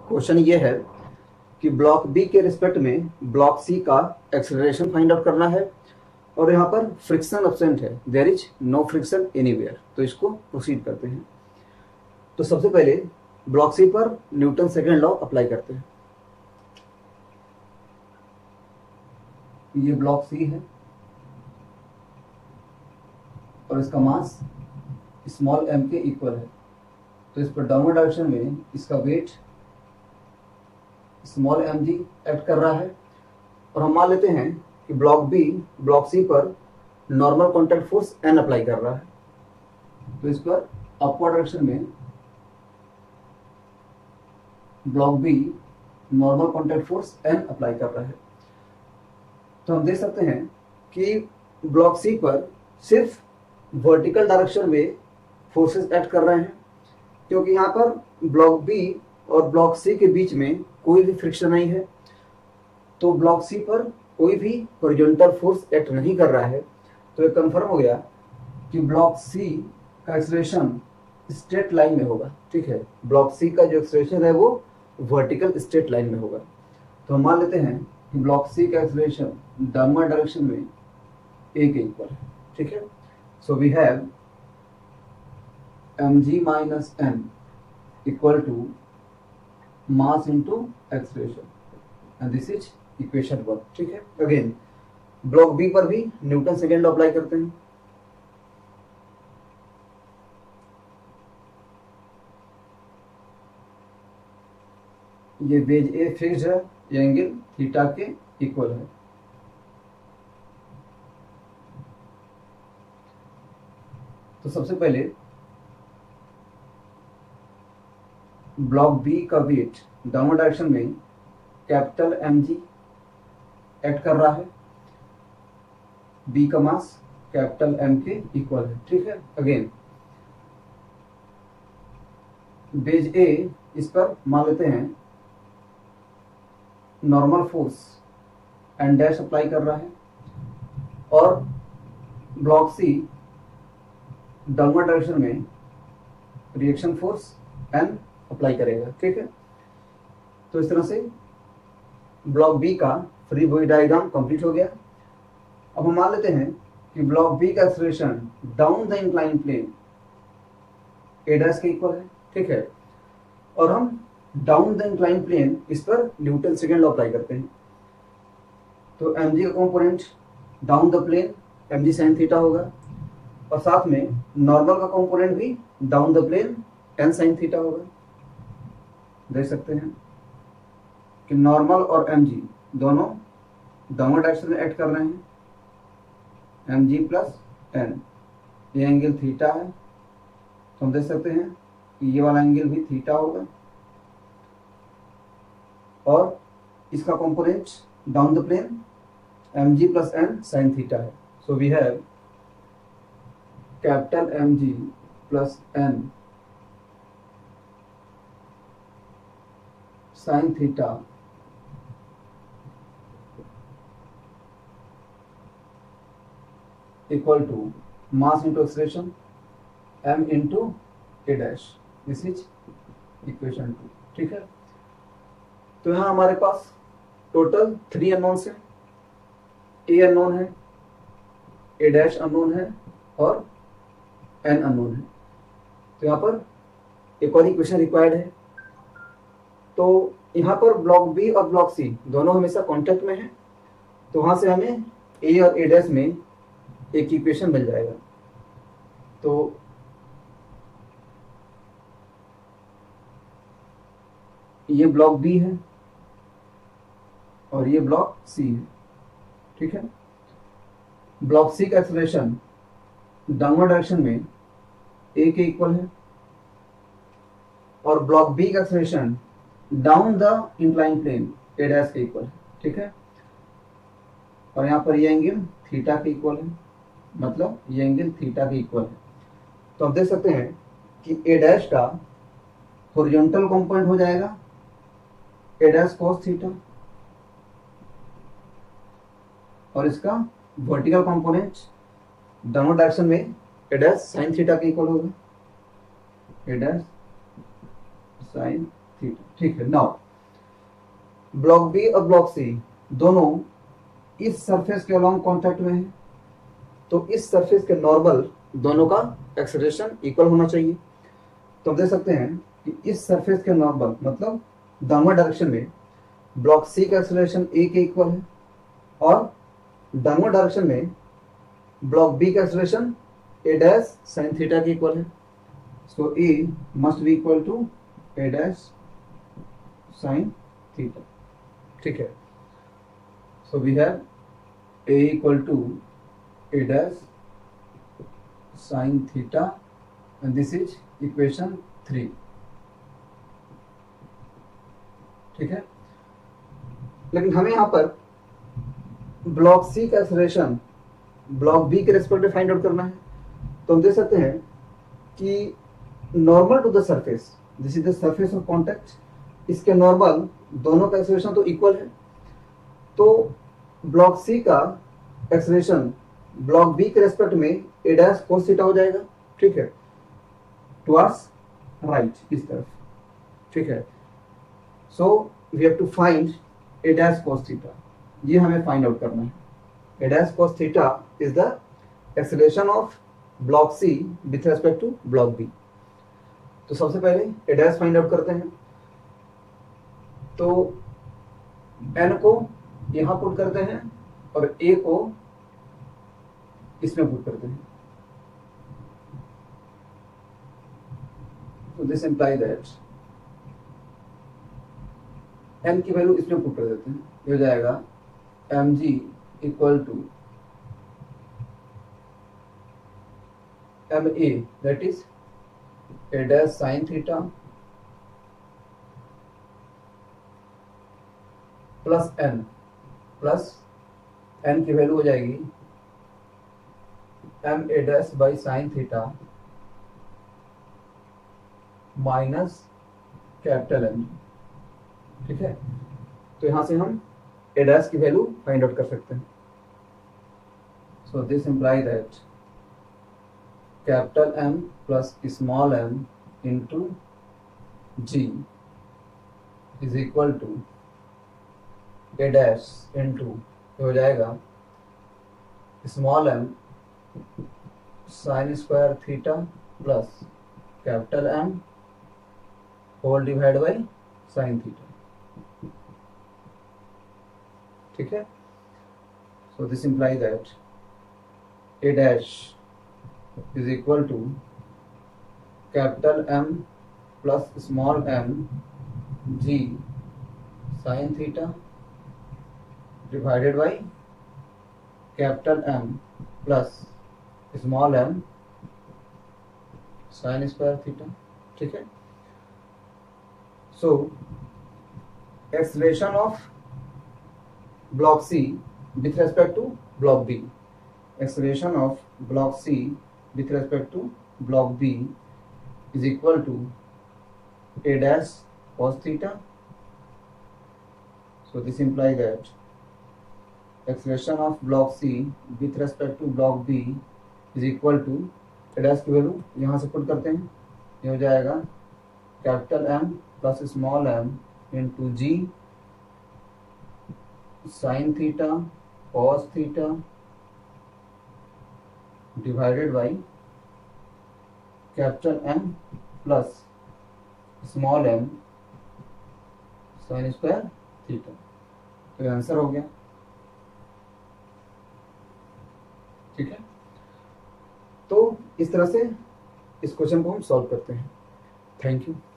Question ये है कि ब्लॉक बी के रिस्पेक्ट में ब्लॉक सी का एक्सेलरेशन फाइंड आउट करना है और यहाँ पर फ्रिक्शन एब्सेंट है, there is no friction anywhere. तो इसको प्रोसीड करते हैं। तो सबसे पहले ब्लॉक सी पर न्यूटन सेकेंड लॉ अप्लाई करते हैं। ये ब्लॉक सी है और इसका मास स्मॉल m के इक्वल है, तो इस पर डाउनवर्ड डायरेक्शन में इसका वेट स्मॉल mg एक्ट कर रहा है। और हम मान लेते हैं कि ब्लॉक बी ब्लॉक सी पर normal contact force n apply कर रहा है, तो इस पर अपवर्ड डायरेक्शन में block B normal contact force n apply कर रहा है। तो हम देख सकते हैं कि ब्लॉक सी पर सिर्फ वर्टिकल डायरेक्शन में फोर्सेस एक्ट कर रहे हैं, क्योंकि यहाँ पर ब्लॉक बी और ब्लॉक सी के बीच में कोई भी फ्रिक्शन नहीं है, तो ब्लॉक सी पर कोई भी हॉरिजॉन्टल फोर्स एक्ट नहीं कर रहा है। तो ये कंफर्म हो गया कि ब्लॉक सी का एक्सेलरेशन स्ट्रेट लाइन में होगा। ठीक है, ब्लॉक सी का जो एक्सेलरेशन है वो वर्टिकल स्ट्रेट लाइन में होगा। तो हम मान लेते हैं कि ब्लॉक सी का एक्सेलरेशन डाउनवर्ड डायरेक्शन में a के इक्वल है। ठीक है, so we have mg minus n equal to mass into acceleration and this is equation 1। ठीक है, अगेन ब्लॉक बी पर भी न्यूटन सेकेंड लॉ अप्लाई करते हैं। ये बेज ए फिक्स्ड है, ये एंगल थीटा के इक्वल है। तो सबसे पहले ब्लॉक बी का वेट डाउनवर्ड डायरेक्शन में कैपिटल mg एक्ट कर रहा है, बी का मास कैपिटल m के इक्वल है। ठीक है, अगेन बेज ए इस पर मान लेते हैं normal force N dash apply कर रहा है और ब्लॉक सी डाउनवर्ड डायरेक्शन में रिएक्शन फोर्स एन अप्लाई करेगा। ठीक है, तो इस तरह से ब्लॉक बी का फ्री बॉडी डायग्राम कंप्लीट हो गया। अब हम मान लेते हैं कि ब्लॉक बी का acceleration down the incline plane a dash के इक्वल है। ठीक है, और हम डाउन द इंक्लाइन प्लेन इस पर न्यूटन सेकेंड लॉ अप्लाई करते हैं। तो mg का component down the plane mg sin theta होगा और साथ में नॉर्मल का कंपोनेंट भी down the plane n sin theta होगा। देख सकते हैं कि नॉर्मल और mg दोनों डाउनवर्ड डायरेक्शन में एक्ट कर रहे हैं, mg प्लस n, ये एंगल थीटा है। तो हम देख सकते हैं कि ये वाला एंगल भी थीटा होगा और इसका component down the plane mg plus n sin theta है। So we have capital mg plus n sin theta equal to mass into acceleration m into a dash, this is equation 2। ठीक है, तो यहाँ हमारे पास टोटल 3 अननोन्स हैं, a unknown है, a dash unknown है और n अननोन है। तो यहाँ पर एक और इक्वेशन रिक्वायर्ड है। तो यहाँ पर ब्लॉक बी और ब्लॉक सी दोनों हमेशा कांटेक्ट में हैं, तो वहां से हमें ए और ए डैश में एक इक्वेशन मिल जाएगा। तो ये ब्लॉक बी है और ये ब्लॉक सी है। ठीक है, ब्लॉक सी का एक्सेलरेशन डाउनवर्ड डायरेक्शन में ए के इक्वल है और ब्लॉक बी का acceleration down the incline plane A dash के इक्वल है। ठीक है, और यहाँ पर ये एंगल थीटा के इक्वल है, मतलब ये एंगल थीटा के इक्वल है। तो आप देख सकते हैं कि ए डैश का हॉरिजॉन्टल कंपोनेंट हो जाएगा ए डैश cos थीटा और इसका वर्टिकल कंपोनेंट डाउनवर्ड डायरेक्शन में ए डैश sin थीटा के इक्वल होगा, ए डैश sin थीटा। ठीक है, नाउ ब्लॉक बी और ब्लॉक सी दोनों इस सरफेस के अलॉन्ग कॉन्टैक्ट में है, तो इस सरफेस के नॉर्मल दोनों का एक्सेलरेशन इक्वल होना चाहिए। तो हम देख सकते हैं कि इस सरफेस के नॉर्मल मतलब डाउनवर्ड डायरेक्शन में ब्लॉक सी का एक्सेलरेशन ए के इक्वल है और डाउनवर्ड डायरेक्शन में ब्लॉक बी का acceleration A dash sine theta के इक्वल है। So A must be equal to A dash sine theta. ठीक है, so we have A equal to A dash sine theta and this is equation 3। ठीक है, लेकिन हमें यहां पर ब्लॉक सी का एक्सेलरेशन ब्लॉक बी के रेस्पेक्ट में फाइंड आउट करना है। तो हम देख सकते हैं कि normal to the surface, this is the surface of contact, इसके नॉर्मल दोनों का एक्सेलरेशन तो इक्वल है, तो ब्लॉक सी का एक्सेलरेशन ब्लॉक बी के रेस्पेक्ट में ए डैश कोस थीटा हो जाएगा। ठीक है, टुवर्ड्स राइट, इस तरफ। ठीक है, so we have to find A dash cos theta, ये हमें फाइंड आउट करना है। A dash cos theta is the acceleration of block C with respect to block B. तो सबसे पहले ए डैश फाइंड आउट करते हैं, तो एन को यहां पुट करते हैं और ए को इसमें पुट करते हैं। तो दिस इंप्लाई दैट एन की वैल्यू इसमें पुट कर देते हैं, ये हो जाएगा M G equal to M A that is A dash sine theta plus N की वैल्यू हो जाएगी M A dash by sine theta minus capital M. ठीक है, तो यहां से हम ए डैश की वैल्यू फाइंड आउट कर सकते हैं। So this imply that capital M plus small M into ji is equal to A dash into हो जाएगा small M sine square theta plus capital M whole divide by sine theta. ठीक है, so this imply that A dash is equal to capital M plus small M G sine theta divided by capital M plus small M sine square theta. ठीक है, so acceleration of block C with respect to block B, acceleration of block C with respect to block B is equal to A dash cos theta. So this implies that acceleration of block C with respect to block B is equal to a dash की value यहाँ से put करते हैं, ये हो जाएगा capital M plus small m into G sine theta cos theta divided by capital M plus small m sine square theta. तो answer हो गया। ठीक है, तो इस तरह से इस क्वेश्चन को हम सॉल्व करते हैं। Thank you.